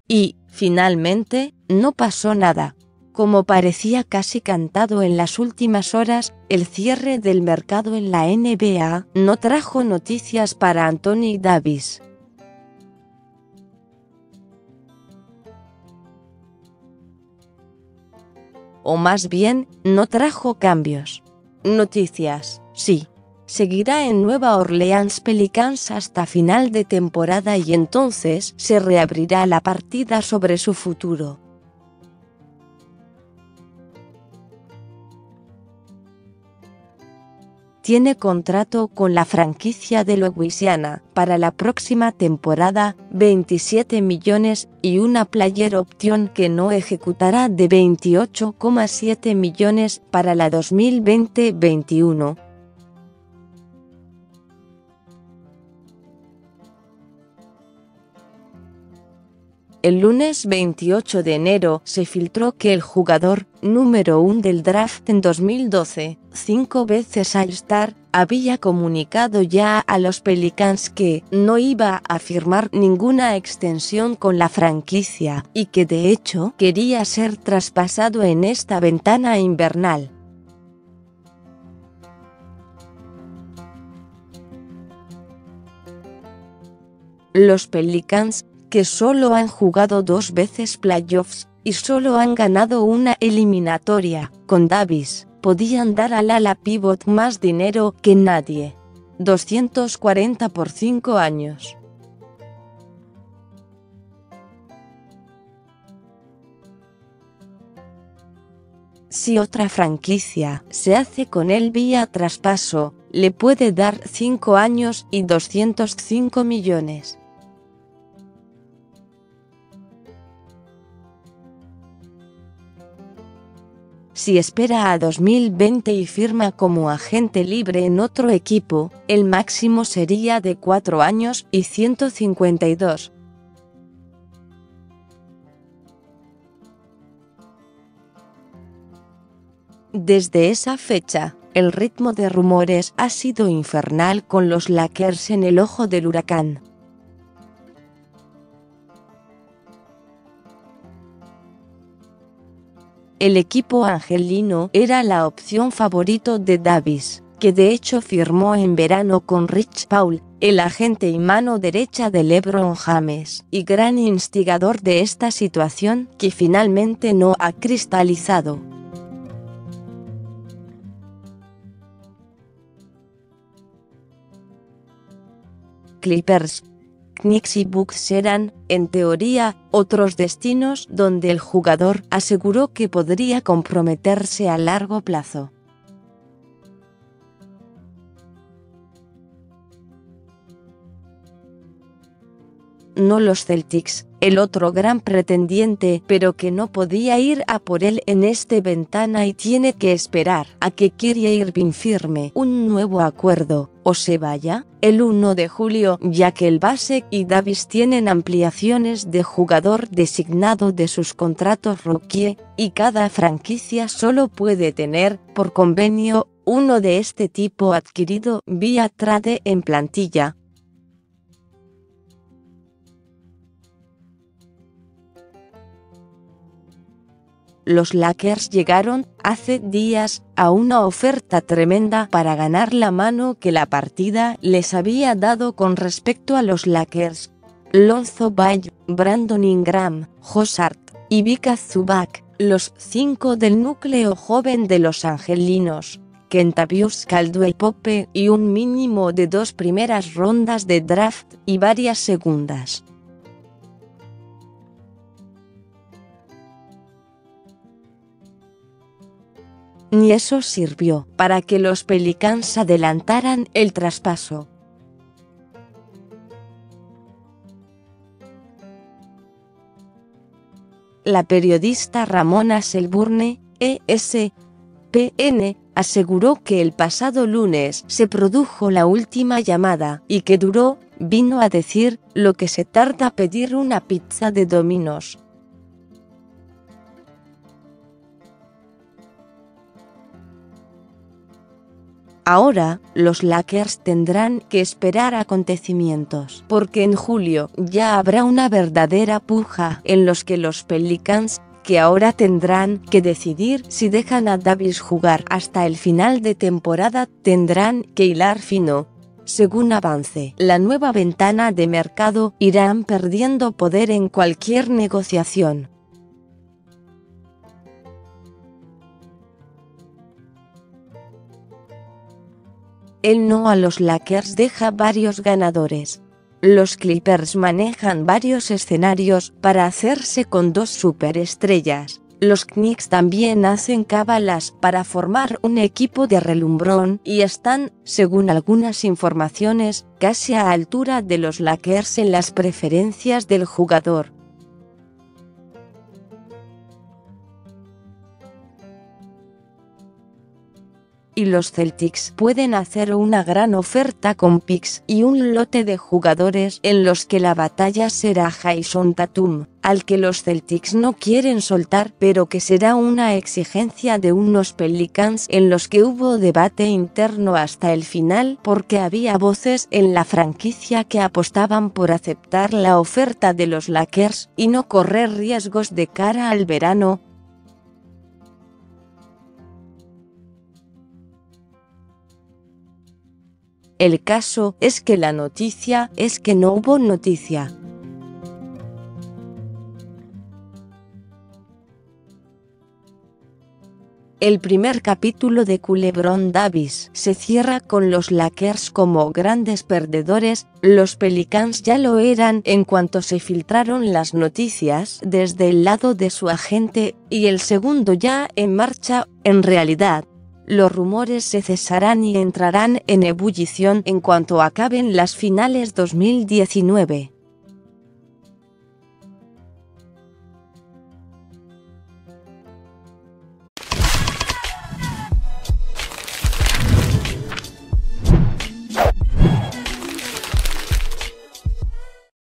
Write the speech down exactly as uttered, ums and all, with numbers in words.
Y, finalmente, no pasó nada. Como parecía casi cantado en las últimas horas, el cierre del mercado en la N B A no trajo noticias para Anthony Davis. O más bien, no trajo cambios. Noticias, sí. Seguirá en Nueva Orleans Pelicans hasta final de temporada y entonces se reabrirá la partida sobre su futuro. Tiene contrato con la franquicia de Louisiana para la próxima temporada, veintisiete millones, y una player option que no ejecutará de veintiocho coma siete millones para la dos mil veinte veintiuno. El lunes veintiocho de enero se filtró que el jugador número uno del draft en dos mil doce, cinco veces All-Star, había comunicado ya a los Pelicans que no iba a firmar ninguna extensión con la franquicia y que de hecho quería ser traspasado en esta ventana invernal. Los Pelicans, que solo han jugado dos veces playoffs y solo han ganado una eliminatoria con Davis, podían dar al ala pivot más dinero que nadie. doscientos cuarenta por cinco años. Si otra franquicia se hace con él vía traspaso, le puede dar cinco años y doscientos cinco millones. Si espera a dos mil veinte y firma como agente libre en otro equipo, el máximo sería de cuatro años y ciento cincuenta y dos. Desde esa fecha, el ritmo de rumores ha sido infernal con los Lakers en el ojo del huracán. El equipo angelino era la opción favorito de Davis, que de hecho firmó en verano con Rich Paul, el agente y mano derecha de LeBron James, y gran instigador de esta situación que finalmente no ha cristalizado. Clippers, Knicks y Bucks eran, en teoría, otros destinos donde el jugador aseguró que podría comprometerse a largo plazo. No los Celtics, el otro gran pretendiente, pero que no podía ir a por él en esta ventana y tiene que esperar a que Kyrie Irving firme un nuevo acuerdo, o se vaya, el uno de julio, ya que el base y Davis tienen ampliaciones de jugador designado de sus contratos rookie, y cada franquicia solo puede tener, por convenio, uno de este tipo adquirido vía trade en plantilla. Los Lakers llegaron, hace días, a una oferta tremenda para ganar la mano que la partida les había dado con respecto a los Lakers. Lonzo Ball, Brandon Ingram, Josh Hart y Vika Zubac, los cinco del núcleo joven de los angelinos, Kentavious Caldwell-Pope y un mínimo de dos primeras rondas de draft y varias segundas. Ni eso sirvió para que los Pelicans adelantaran el traspaso. La periodista Ramona Shelburne, E S P N, aseguró que el pasado lunes se produjo la última llamada y que Duro vino a decir lo que se tarda pedir una pizza de Domino's. Ahora, los Lakers tendrán que esperar acontecimientos, porque en julio ya habrá una verdadera puja en los que los Pelicans, que ahora tendrán que decidir si dejan a Davis jugar hasta el final de temporada, tendrán que hilar fino. Según avance la nueva ventana de mercado, irán perdiendo poder en cualquier negociación. El no a los Lakers deja varios ganadores. Los Clippers manejan varios escenarios para hacerse con dos superestrellas. Los Knicks también hacen cábalas para formar un equipo de relumbrón y están, según algunas informaciones, casi a altura de los Lakers en las preferencias del jugador. Y los Celtics pueden hacer una gran oferta con picks y un lote de jugadores en los que la batalla será Jason Tatum, al que los Celtics no quieren soltar, pero que será una exigencia de unos Pelicans en los que hubo debate interno hasta el final, porque había voces en la franquicia que apostaban por aceptar la oferta de los Lakers y no correr riesgos de cara al verano. El caso es que la noticia es que no hubo noticia. El primer capítulo de Culebrón Davis se cierra con los Lakers como grandes perdedores. Los Pelicans ya lo eran en cuanto se filtraron las noticias desde el lado de su agente, y el segundo ya en marcha. En realidad, los rumores se cesarán y entrarán en ebullición en cuanto acaben las finales dos mil diecinueve.